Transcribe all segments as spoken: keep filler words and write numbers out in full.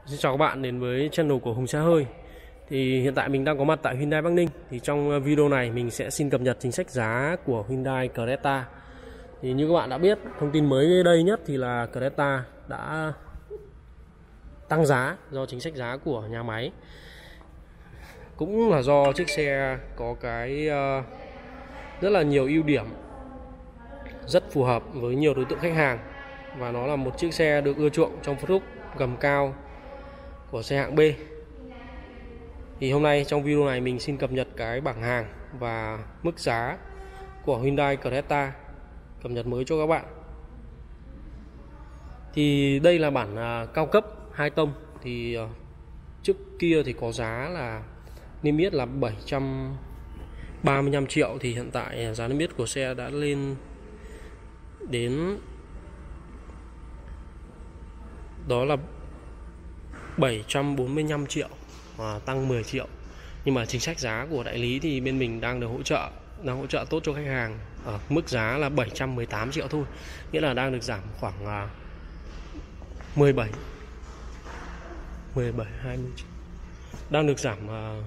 Xin chào các bạn đến với channel của Hùng Xe Hơi. Thì hiện tại mình đang có mặt tại Hyundai Bắc Ninh. Thì trong video này mình sẽ xin cập nhật chính sách giá của Hyundai Creta. Thì như các bạn đã biết, thông tin mới đây nhất thì là Creta đã tăng giá do chính sách giá của nhà máy. Cũng là do chiếc xe có cái rất là nhiều ưu điểm, rất phù hợp với nhiều đối tượng khách hàng. Và nó là một chiếc xe được ưa chuộng trong phân khúc gầm cao của xe hạng B. Thì hôm nay trong video này mình xin cập nhật cái bảng hàng và mức giá của Hyundai Creta, cập nhật mới cho các bạn. Thì đây là bản uh, cao cấp hai tông. Thì uh, trước kia thì có giá là niêm yết là bảy trăm ba mươi lăm triệu. Thì hiện tại giá niêm yết của xe đã lên đến đó là bảy trăm bốn mươi lăm triệu, à, tăng mười triệu. Nhưng mà chính sách giá của đại lý thì bên mình đang được hỗ trợ đang hỗ trợ tốt cho khách hàng ở mức giá là bảy trăm mười tám triệu thôi, nghĩa là đang được giảm khoảng à, mười bảy hai mươi triệu, đang được giảm à,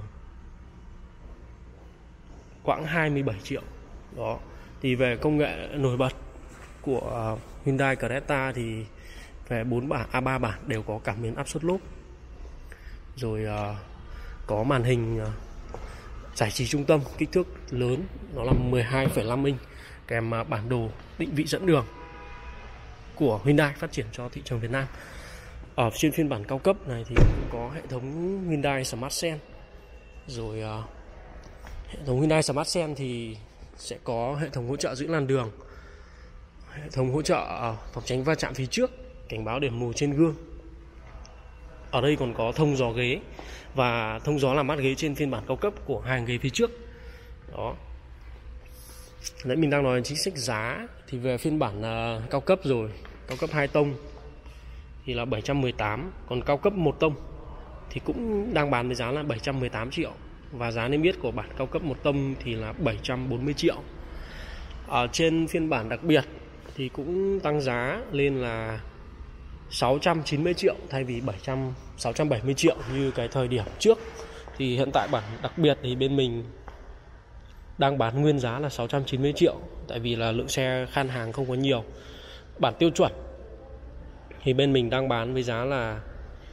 khoảng hai mươi bảy triệu đó. Thì về công nghệ nổi bật của Hyundai Creta thì về bốn bản A ba bản đều có cảm biến áp suất lốp, rồi uh, có màn hình uh, giải trí trung tâm kích thước lớn, nó là mười hai phẩy năm inch, kèm uh, bản đồ định vị dẫn đường của Hyundai phát triển cho thị trường Việt Nam. Ở trên phiên bản cao cấp này thì cũng có hệ thống Hyundai Smart Sense, rồi uh, hệ thống Hyundai Smart Sense thì sẽ có hệ thống hỗ trợ giữ làn đường, hệ thống hỗ trợ uh, phòng tránh va chạm phía trước, cảnh báo điểm mù trên gương. Ở đây còn có thông gió ghế và thông gió làm mát ghế trên phiên bản cao cấp của hàng ghế phía trước đó. Nãy mình đang nói chính sách giá thì về phiên bản uh, cao cấp rồi, cao cấp hai tông thì là bảy trăm mười tám, còn cao cấp một tông thì cũng đang bán với giá là bảy trăm mười tám triệu, và giá niêm yết của bản cao cấp một tông thì là bảy trăm bốn mươi triệu. Ở trên phiên bản đặc biệt thì cũng tăng giá lên là sáu trăm chín mươi triệu thay vì sáu trăm bảy mươi triệu như cái thời điểm trước. Thì hiện tại bản đặc biệt thì bên mình đang bán nguyên giá là sáu trăm chín mươi triệu, tại vì là lượng xe khan hàng không có nhiều. Bản tiêu chuẩn thì bên mình đang bán với giá là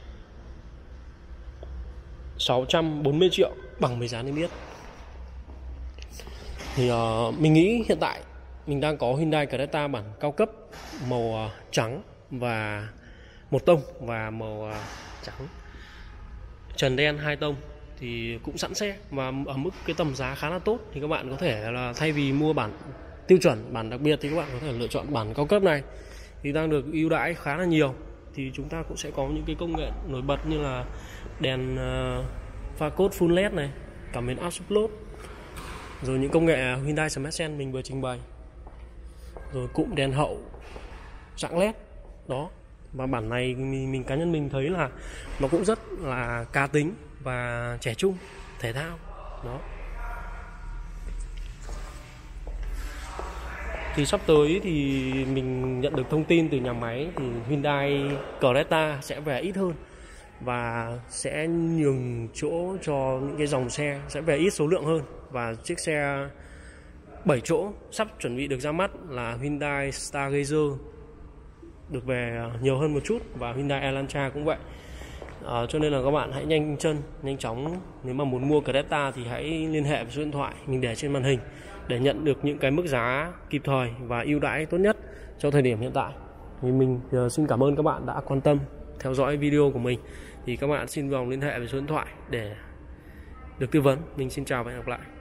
sáu trăm bốn mươi triệu, bằng với giá niêm yết. Thì uh, mình nghĩ hiện tại mình đang có Hyundai Creta bản cao cấp màu uh, trắng và một tông và màu uh, trắng trần đen hai tông thì cũng sẵn xe và ở mức cái tầm giá khá là tốt. Thì các bạn có thể là thay vì mua bản tiêu chuẩn, bản đặc biệt thì các bạn có thể lựa chọn bản cao cấp này, thì đang được ưu đãi khá là nhiều. Thì chúng ta cũng sẽ có những cái công nghệ nổi bật như là đèn uh, pha cốt full led này, cảm biến áp suất lốp, rồi những công nghệ Hyundai Smart Sense mình vừa trình bày, rồi cụm đèn hậu dạng led đó. Và bản này mình, mình cá nhân mình thấy là nó cũng rất là cá tính và trẻ trung, thể thao đó. Thì sắp tới thì mình nhận được thông tin từ nhà máy thì Hyundai Creta sẽ về ít hơn và sẽ nhường chỗ cho những cái dòng xe sẽ về ít số lượng hơn. Và chiếc xe bảy chỗ sắp chuẩn bị được ra mắt là Hyundai Stargazer được về nhiều hơn một chút, và Hyundai Elantra cũng vậy. À, cho nên là các bạn hãy nhanh chân, nhanh chóng, nếu mà muốn mua Creta thì hãy liên hệ với số điện thoại mình để trên màn hình để nhận được những cái mức giá kịp thời và ưu đãi tốt nhất cho thời điểm hiện tại. Thì mình uh, xin cảm ơn các bạn đã quan tâm theo dõi video của mình. Thì các bạn xin vào liên hệ với số điện thoại để được tư vấn. Mình xin chào và hẹn gặp lại.